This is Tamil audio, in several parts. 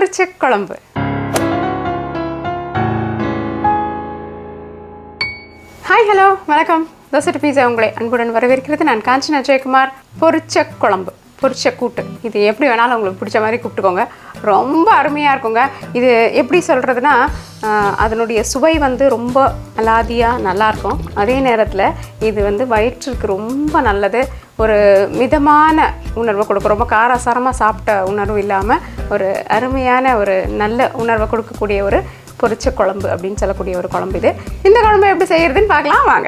Poricha Kuzhambu. Hi, hello, welcome. Dosa to pizza ungle. Anbudan வரவேற்கிறது நான் Kanchana Jayakumar. Poricha Kuzhambu. Poricha கூட்டு. இது எப்படி வேணாலும் உங்களுக்கு பிடிச்ச மாதிரி கூப்பிட்டுக்கோங்க. ரொம்ப அருமையா இருக்குங்க. இது எப்படி சொல்றதுனா அதனுடைய சுவை வந்து ரொம்ப அலாதியா நல்லா இருக்கும். அதே நேரத்துல இது வந்து வயிற்றுக்கு ரொம்ப நல்லது. ஒரு மிதமான உணர்வை கொடுக்கும். ரொம்ப காரசாரமா சாப்பிட்ட உணர்வு இல்லாம ஒரு அருமையான ஒரு நல்ல உணர்வை கொடுக்கக்கூடிய ஒரு பொரிச்ச குழம்பு அப்படினு சொல்லக்கூடிய ஒரு குழம்பு இது. இந்த குழம்பு எப்படி செய்யறதுன்னு பார்க்கலாம் வாங்க.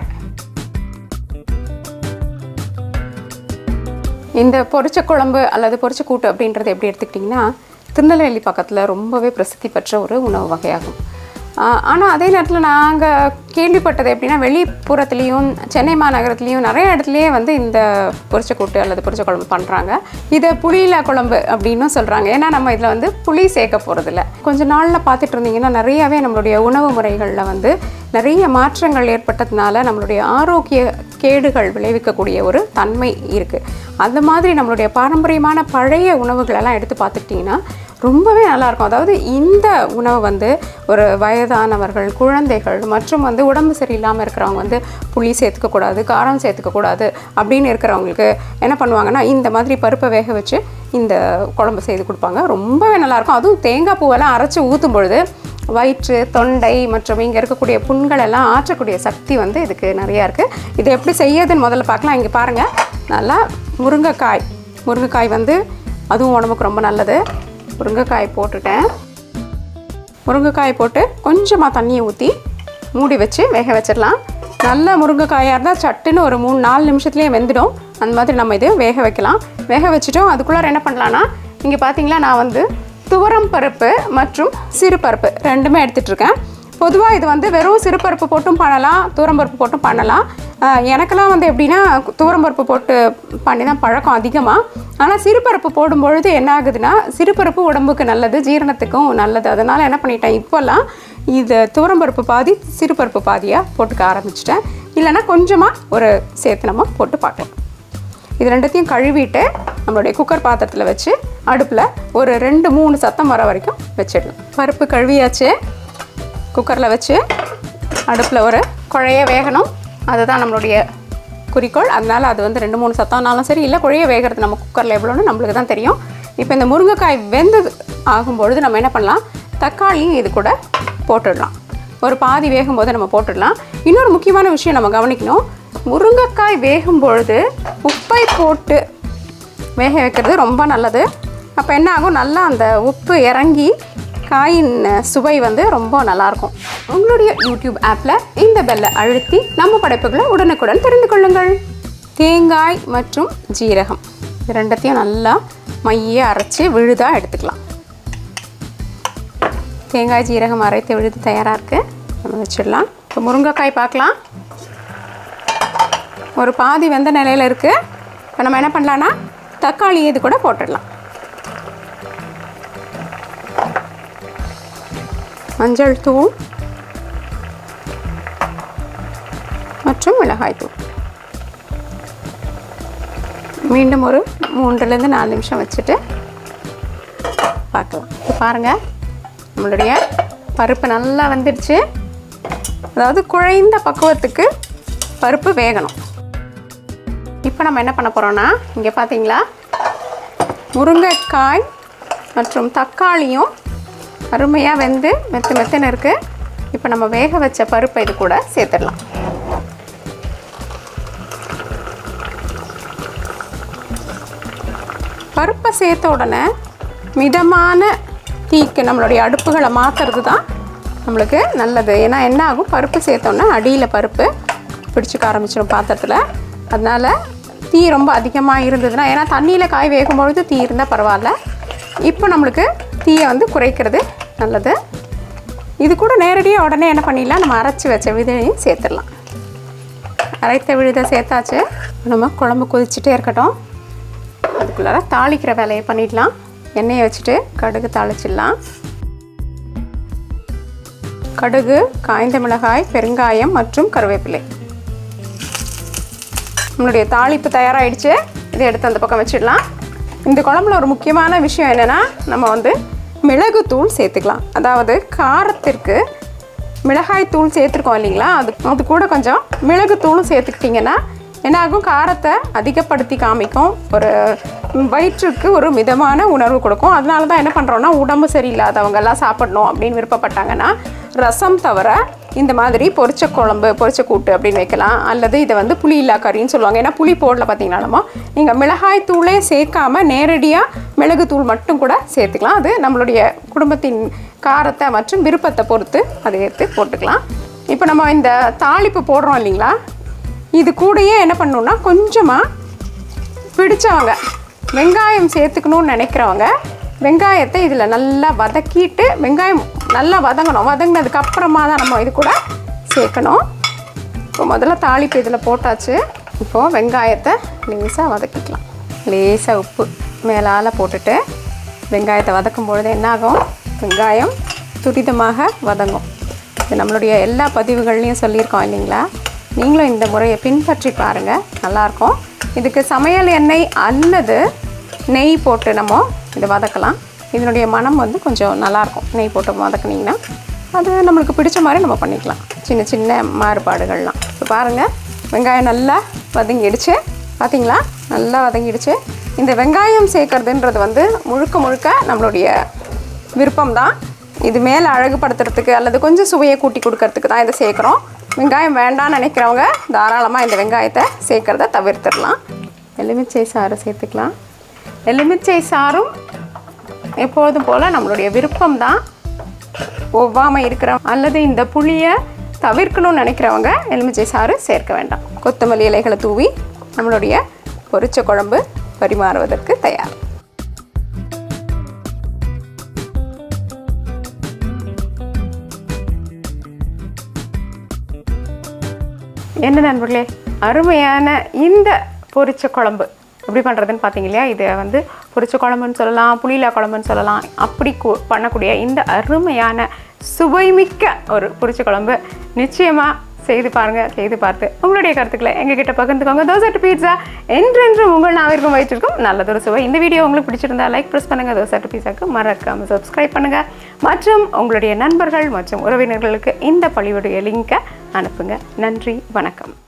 இந்த பொரிச்ச குழம்பு அல்லது பொரிச்ச கூட்டு அப்படின்றது எப்படி எடுத்துக்கிட்டிங்கன்னா திருநெல்வேலி பக்கத்தில் ரொம்பவே பிரசித்தி பெற்ற ஒரு உணவு வகையாகும். ஆனால் அதே நேரத்தில் நாங்கள் கேள்விப்பட்டது எப்படின்னா வெளிப்புறத்துலேயும் சென்னை மாநகரத்துலேயும் நிறைய இடத்துலையே வந்து இந்த பொரிச்ச கூட்டு அல்லது பொரிச்ச குழம்பு பண்ணுறாங்க. இதை புளியில குழம்பு அப்படின்னு சொல்கிறாங்க. ஏன்னா நம்ம இதில் வந்து புளி சேர்க்க போகிறதில்ல. கொஞ்ச நாளில் பார்த்துட்டு இருந்தீங்கன்னா நிறையாவே நம்மளுடைய உணவு முறைகளில் வந்து நிறைய மாற்றங்கள் ஏற்பட்டதுனால நம்மளுடைய ஆரோக்கிய கேடுகள் விளைவிக்கக்கூடிய ஒரு தன்மை இருக்குது. அந்த மாதிரி நம்மளுடைய பாரம்பரியமான பழைய உணவுகளெல்லாம் எடுத்து பார்த்துக்கிட்டிங்கன்னா ரொம்பவே நல்லாயிருக்கும். அதாவது இந்த உணவு வந்து ஒரு வயதானவர்கள், குழந்தைகள் மற்றும் வந்து உடம்பு சரியில்லாமல் இருக்கிறவங்க வந்து புளி சேர்த்துக்கக்கூடாது, காரம் சேர்த்துக்கக்கூடாது அப்படின்னு இருக்கிறவங்களுக்கு என்ன பண்ணுவாங்கன்னா இந்த மாதிரி பருப்பை வேக வச்சு இந்த குழம்பு செய்து கொடுப்பாங்க. ரொம்பவே நல்லாயிருக்கும். அதுவும் தேங்காய் பூவெல்லாம் அரைச்சி ஊற்றும் பொழுது வயிற்று, தொண்டை மற்றும் இங்கே இருக்கக்கூடிய புண்கள் எல்லாம் ஆற்றக்கூடிய சக்தி வந்து இதுக்கு நிறையா இருக்குது. இதை எப்படி செய்யறதுன்னு முதல்ல பார்க்கலாம். இங்கே பாருங்கள், நல்லா முருங்கைக்காய் வந்து அதுவும் உடம்புக்கு ரொம்ப நல்லது. முருங்கைக்காய் போட்டுட்டேன். முருங்கைக்காய் போட்டு கொஞ்சமாக தண்ணியை ஊற்றி மூடி வச்சு வேக வச்சிடலாம். நல்ல முருங்கைக்காயாக இருந்தால் சட்டுன்னு ஒரு 3-4 நிமிஷத்துலேயே வெந்துடும். அந்த மாதிரி நம்ம இது வேக வைக்கலாம். வேக வச்சுட்டோம். அதுக்குள்ளார என்ன பண்ணலான்னா இங்கே பார்த்தீங்களா நான் வந்து துவரம் பருப்பு மற்றும் சிறுபருப்பு ரெண்டுமே எடுத்துகிட்ருக்கேன். பொதுவாக இது வந்து வெறும் சிறுபருப்பு போட்டும் பண்ணலாம், துவரம்பருப்பு போட்டும் பண்ணலாம். எனக்கெல்லாம் வந்து எப்படின்னா துவரம்பருப்பு போட்டு பண்ணி தான் பழக்கம் அதிகமாக. ஆனால் சிறுபருப்பு போடும்பொழுது என்ன ஆகுதுன்னா சிறுபருப்பு உடம்புக்கு நல்லது, ஜீரணத்துக்கும் நல்லது. அதனால் என்ன பண்ணிட்டேன், இப்போல்லாம் இது துவரம்பருப்பு பாதி சிறுபருப்பு பாதியாக போட்டுக்க ஆரம்பிச்சிட்டேன். இல்லைன்னா கொஞ்சமாக ஒரு சேர்த்து நம்ம போட்டு பார்க்கலாம். இது ரெண்டுத்தையும் கழுவிட்டு நம்மளுடைய குக்கர் பாத்திரத்தில் வச்சு அடுப்பில் ஒரு 2-3 சத்தம் வர வரைக்கும் வச்சிடலாம். பருப்பு கழுவியாச்சு. குக்கரில் வச்சு அடுப்பில் ஒரு குழைய வேகணும். அதுதான் நம்மளுடைய குறிக்கோள். அதனால் அது வந்து 2-3 சத்தம்னாலும் சரி, இல்லை குழைய வேகிறது நம்ம குக்கரில் எவ்வளோன்னு நம்மளுக்கு தான் தெரியும். இப்போ இந்த முருங்கைக்காய் வெந்தது ஆகும்பொழுது நம்ம என்ன பண்ணலாம், தக்காளியும் இது கூட போட்டுடலாம். ஒரு பாதி வேகும்போது நம்ம போட்டுடலாம். இன்னொரு முக்கியமான விஷயம் நம்ம கவனிக்கணும், முருங்கைக்காய் வேகும் பொழுது உப்பை போட்டு வேக வைக்கிறது ரொம்ப நல்லது. அப்போ என்ன ஆகும், நல்லா அந்த உப்பு இறங்கி காயின் சுவை வந்து ரொம்ப நல்லாயிருக்கும். உங்களுடைய யூடியூப் ஆப்பில் இந்த பெல்லை அழுத்தி நம்ம படைப்புகளை உடனுக்குடன் தெரிந்து கொள்ளுங்கள். தேங்காய் மற்றும் ஜீரகம் இது ரெண்டத்தையும் நல்லா மைய அரைச்சி விழுதாக எடுத்துக்கலாம். தேங்காய் ஜீரகம் அரைத்து விழுது தயாராக இருக்குது. நம்ம வச்சிடலாம். இப்போ முருங்கைக்காய் பார்க்கலாம். ஒரு பாதி வெந்த நிலையில் இருக்குது. இப்போ நம்ம என்ன பண்ணலான்னா தக்காளி இது கூட போட்டுடலாம். மஞ்சள் தூள் மற்றும் மிளகாய் தூள். மீண்டும் ஒரு 3-4 நிமிஷம் வச்சுட்டு பார்க்கலாம். இப்போ பாருங்கள், நம்மளுடைய பருப்பு நல்லா வந்துடுச்சு. அதாவது குழைந்த பக்குவத்துக்கு பருப்பு வேகணும். இப்போ நம்ம என்ன பண்ண போகிறோன்னா இங்கே பார்த்தீங்களா முருங்கைக்காய் மற்றும் தக்காளியும் அருமையாக வெந்து மெத்துன்னு இருக்குது. இப்போ நம்ம வேக வச்ச பருப்பை இது கூட சேர்த்துடலாம். பருப்பை சேர்த்த உடனே மிதமான தீக்கு நம்மளுடைய அடுப்புகளை மாற்றுறது தான் நம்மளுக்கு நல்லது. ஏன்னா என்ன ஆகும், பருப்பு சேர்த்தோன்னா அடியில் பருப்பு பிடிச்சிக்க ஆரம்பிச்சிடும் பாத்திரத்தில். அதனால் தீ ரொம்ப அதிகமாக இருந்ததுன்னா, ஏன்னா தண்ணியில் காய் வேகும்பொழுது தீ இருந்தால் பரவாயில்ல. இப்போ நம்மளுக்கு தீயை வந்து குறைக்கிறது நல்லது. இது கூட நேரடியாக உடனே என்ன பண்ணிடலாம், நம்ம அரைச்சி வச்ச விதையும் சேர்த்துடலாம். அரைத்த விழுதை சேர்த்தாச்சு. நம்ம குழம்பு கொதிச்சுட்டே இருக்கட்டும். அதுக்குள்ளார தாளிக்கிற வேலையை பண்ணிடலாம். எண்ணெயை வச்சுட்டு கடுகு தாளிச்சிடலாம். கடுகு, காய்ந்த மிளகாய், பெருங்காயம் மற்றும் கருவேப்பிலை. நம்மளுடைய தாளிப்பு தயாராகிடுச்சு. இதை எடுத்து அந்த பக்கம் வச்சிடலாம். இந்த குழம்புல ஒரு முக்கியமான விஷயம் என்னென்னா, நம்ம வந்து மிளகுத்தூள் சேர்த்துக்கலாம். அதாவது காரத்திற்கு மிளகாய் தூள் சேர்த்துருக்கோம் இல்லைங்களா, அது கூட கொஞ்சம் மிளகுத்தூளும் சேர்த்துக்கிட்டிங்கன்னா என்னாகும், காரத்தை அதிகப்படுத்தி காமிக்கும், ஒரு வயிற்றுக்கு ஒரு மிதமான உணர்வு கொடுக்கும். அதனால தான் என்ன பண்ணுறோன்னா, உடம்பு சரியில்லாதவங்கெல்லாம் சாப்பிடணும் அப்படின்னு விருப்பப்பட்டாங்கன்னா ரசம் தவிர இந்த மாதிரி பொரிச்ச குழம்பு பொரிச்ச கூட்டு அப்படின்னு வைக்கலாம். அல்லது இதை வந்து புளி இல்லா கறின்னு சொல்லுவாங்க. ஏன்னா புளி போடல பார்த்தீங்கன்னா நம்ம நீங்கள் மிளகாய் தூளே சேர்க்காம நேரடியாக மிளகுத்தூள் மட்டும் கூட சேர்த்துக்கலாம். அது நம்மளுடைய குடும்பத்தின் காரத்தை மற்றும் விருப்பத்தை பொறுத்து அதை எடுத்து போட்டுக்கலாம். இப்போ நம்ம இந்த தாளிப்பு போடுறோம் இல்லைங்களா, இது கூடயே என்ன பண்ணணுன்னா கொஞ்சமாக பிடிச்சவங்க வெங்காயம் சேர்த்துக்கணும்னு நினைக்கிறவங்க வெங்காயத்தை இதில் நல்லா வதக்கிட்டு, வெங்காயம் நல்லா வதங்கணும். வதங்கினதுக்கப்புறமா தான் நம்ம இது கூட சேர்க்கணும். இப்போ முதல்ல தாளிப்பு இதில் போட்டாச்சு. இப்போது வெங்காயத்தை லேசாக வதக்கிக்கலாம். லேசாக உப்பு மேலால் போட்டுட்டு வெங்காயத்தை வதக்கும் பொழுது என்னாகும், வெங்காயம் துரிதமாக வதங்கும். இது நம்மளுடைய எல்லா பதிவுகள்லையும் சொல்லியிருக்கோம் இல்லைங்களா, நீங்களும் இந்த முறையை பின்பற்றி பாருங்கள், நல்லாயிருக்கும். இதுக்கு சமையல் எண்ணெய் அல்லது நெய் போட்டு நம்ம இதை வதக்கலாம். இதனுடைய மனம் வந்து கொஞ்சம் நல்லாயிருக்கும். நெய் போட்டு வதக்குனிங்கன்னா அது நம்மளுக்கு பிடிச்ச மாதிரி நம்ம பண்ணிக்கலாம். சின்ன சின்ன மாறுபாடுகள்லாம். இப்போ பாருங்கள், வெங்காயம் நல்லா வதங்கிடுச்சு. பார்த்திங்களா, நல்லா வதங்கிடுச்சு. இந்த வெங்காயம் சேர்க்கறதுன்றது வந்து முழுக்க முழுக்க நம்மளுடைய விருப்பம்தான். இது மேலே அழகுபடுத்துறதுக்கு அல்லது கொஞ்சம் சுவையை கூட்டி கொடுக்கறதுக்கு தான் இதை சேர்க்குறோம். வெங்காயம் வேண்டாம்னு நினைக்கிறவங்க தாராளமாக இந்த வெங்காயத்தை சேர்க்குறத தவிர்த்துடலாம். எலுமிச்சை சாறு சேர்த்துக்கலாம். எலுமிச்சை சாறும் எப்பொழுதும் போல் நம்மளுடைய விருப்பம்தான். ஒவ்வாமல் இருக்கிற அல்லது இந்த புளியை தவிர்க்கணும்னு நினைக்கிறவங்க எலுமிச்சை சாறு சேர்க்க வேண்டாம். கொத்தமல்லி இலைகளை தூவி நம்மளுடைய பொரிச்ச குழம்பு பரிமாறுவதற்கு தயார். என்ன நண்பர்களே, அருமையான இந்த பொரிச்ச குழம்பு எப்படி பண்ணுறதுன்னு பார்த்தீங்க இல்லையா. இதை வந்து பொரிச்ச குழம்புன்னு சொல்லலாம், புளியிலா குழம்புன்னு சொல்லலாம். அப்படி பண்ணக்கூடிய இந்த அருமையான சுவைமிக்க ஒரு பொரிச்ச குழம்பு நிச்சயமாக செய்து பாருங்கள். செய்து பார்த்து உங்களுடைய கருத்துக்களை எங்ககிட்ட பகிர்ந்துக்கோங்க. தோசை டு பீட்சா என்றென்றும் உங்கள் நாவிற்கும் வயிற்றிற்கும் நல்லதொரு சுவை. இந்த வீடியோ உங்களுக்கு பிடிச்சிருந்தா லைக் ப்ரெஸ் பண்ணுங்கள். தோசை டு பீட்சாக்கு மறக்காமல் சப்ஸ்கிரைப் பண்ணுங்கள். மற்றும் உங்களுடைய நண்பர்கள் மற்றும் உறவினர்களுக்கு இந்த பழிவுடைய லிங்கை அனுப்புங்க. நன்றி, வணக்கம்.